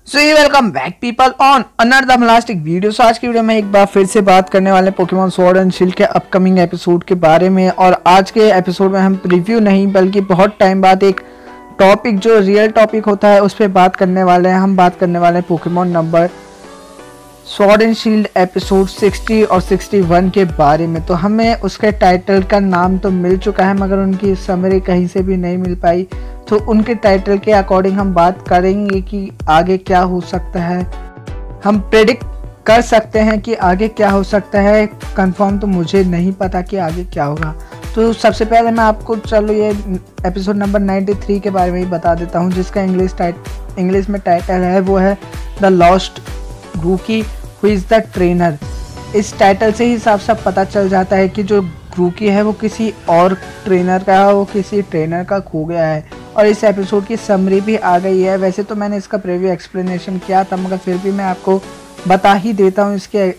सो ये welcome back people on another the मलास्टिक video. So आज की वीडियो में एक बार फिर से बात करने वाले पोकेमॉन स्वॉर्ड एंड शील्ड के अपकमिंग एपिसोड के बारे में। और आज के एपिसोड में हम रिव्यू नहीं बल्कि बहुत टाइम बाद एक टॉपिक जो रियल टॉपिक होता है उस पर बात करने वाले हैं। हम बात करने वाले हैं Pokemon number sword and shield episode 60 और 61 के बारे में। तो हमें उसके टाइटल का नाम तो मिल चुका है मगर उनकी समरी कहीं से भी नहीं मिल पाई। तो उनके टाइटल के अकॉर्डिंग हम बात करेंगे कि आगे क्या हो सकता है। हम प्रेडिक्ट कर सकते हैं कि आगे क्या हो सकता है, कंफर्म तो मुझे नहीं पता कि आगे क्या होगा। तो सबसे पहले मैं आपको चलो ये एपिसोड नंबर 93 के बारे में ही बता देता हूँ, जिसका इंग्लिश में टाइटल है वो है the lost Grookey who is the trainer. इस टाइटल से ही साफ साफ पता चल जाता है कि जो ग्रूकी है वो किसी और ट्रेनर का है, वो किसी ट्रेनर का खो गया है। और इस एपिसोड की समरी भी आ गई है। वैसे तो मैंने इसका प्रीव्यू एक्सप्लेनेशन किया था मगर फिर भी मैं आपको बता ही देता हूँ। इसके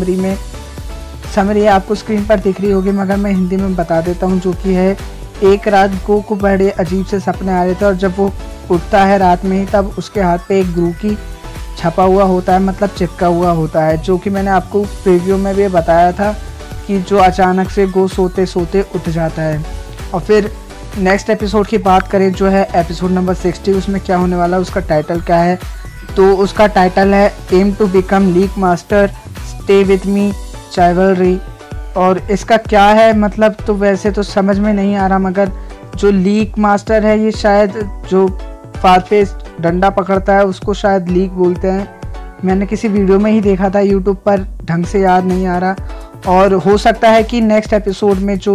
समरी आपको स्क्रीन पर दिख रही होगी मगर मैं हिंदी में बता देता हूँ, जो कि है एक रात गो को बड़े अजीब से सपने आ रहे थे और जब वो उठता है रात में ही तब उसके हाथ पे एक ग्रूकी छपा हुआ होता है, मतलब चिपका हुआ होता है, जो कि मैंने आपको प्रीव्यू में भी बताया था कि जो अचानक से गो सोते सोते उठ जाता है। और फिर नेक्स्ट एपिसोड की बात करें जो है एपिसोड नंबर 60, उसमें क्या होने वाला है, उसका टाइटल क्या है। तो उसका टाइटल है aim to become league master, stay with me chivalry. और इसका क्या है मतलब तो वैसे तो समझ में नहीं आ रहा, मगर जो लीग मास्टर है ये शायद जो फारफेस्ट डंडा पकड़ता है उसको शायद लीग बोलते हैं। मैंने किसी वीडियो में ही देखा था यूट्यूब पर, ढंग से याद नहीं आ रहा। और हो सकता है कि नेक्स्ट एपिसोड में जो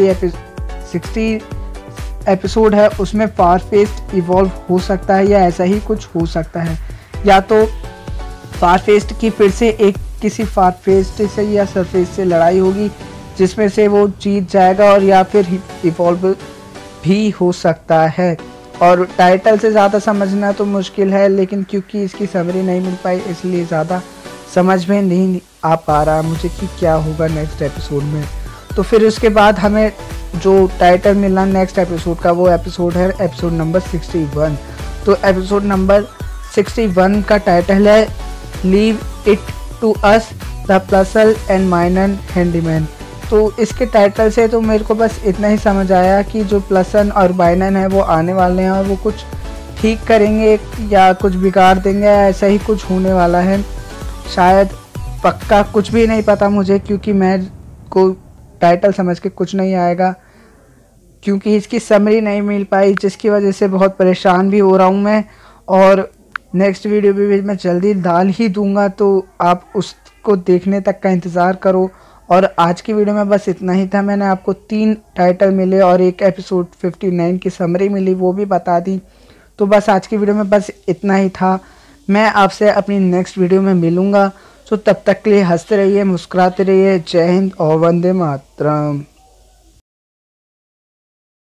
60 एपिसोड है उसमें फारफेस्ट इवॉल्व हो सकता है या ऐसा ही कुछ हो सकता है, या तो फारफेस्ट की फिर से एक किसी फारफेस्ट से या सरफेस से लड़ाई होगी जिसमें से वो जीत जाएगा, और या फिर इवॉल्व भी हो सकता है। और टाइटल से ज़्यादा समझना तो मुश्किल है, लेकिन क्योंकि इसकी समरी नहीं मिल पाई इसलिए ज़्यादा समझ में नहीं आ पा रहा मुझे कि क्या होगा नेक्स्ट एपिसोड में। तो फिर उसके बाद हमें जो टाइटल मिला नेक्स्ट एपिसोड का वो एपिसोड है एपिसोड नंबर 61। तो एपिसोड नंबर 61 का टाइटल है leave it to us the Plusle and Minun handyman. तो इसके टाइटल से तो मेरे को बस इतना ही समझ आया कि जो प्लसन और माइनन है वो आने वाले हैं और वो कुछ ठीक करेंगे या कुछ बिगाड़ देंगे, ऐसा ही कुछ होने वाला है शायद। पक्का कुछ भी नहीं पता मुझे, क्योंकि मैं को टाइटल समझ के कुछ नहीं आएगा, क्योंकि इसकी समरी नहीं मिल पाई, जिसकी वजह से बहुत परेशान भी हो रहा हूँ मैं। और नेक्स्ट वीडियो भी मैं जल्दी डाल ही दूंगा, तो आप उसको देखने तक का इंतज़ार करो। और आज की वीडियो में बस इतना ही था। मैंने आपको 3 टाइटल मिले और एक एपिसोड 59 की समरी मिली, वो भी बता दी। तो बस आज की वीडियो में बस इतना ही था। मैं आपसे अपनी नेक्स्ट वीडियो में मिलूँगा। तो तब तक के लिए हंसते रहिए, मुस्कुराते रहिए। जय हिंद और वंदे मातरम।